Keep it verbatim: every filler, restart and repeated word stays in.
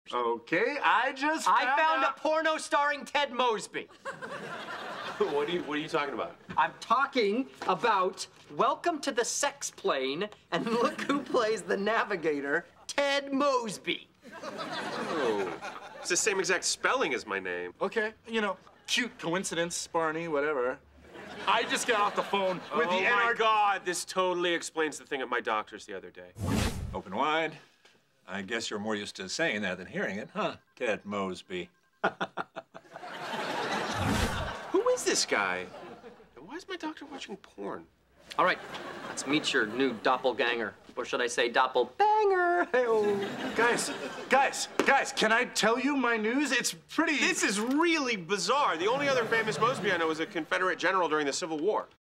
Okay, I just I found found out... a porno starring Ted Mosby. What are you, what are you talking about? I'm talking about Welcome to the Sex Plane, and look who plays the navigator, Ted Mosby. Oh, it's the same exact spelling as my name. Okay, you know, cute coincidence, Barney, whatever. I just got off the phone with oh the N R... Oh my God, this totally explains the thing at my doctor's the other day. Open wide. I guess you're more used to saying that than hearing it, huh, Ted Mosby? Who is this guy? And why is my doctor watching porn? All right, let's meet your new doppelganger. Or should I say doppelbanger? Hey-oh. Guys, guys, guys, can I tell you my news? It's pretty... This is really bizarre. The only other famous Mosby I know was a Confederate general during the Civil War.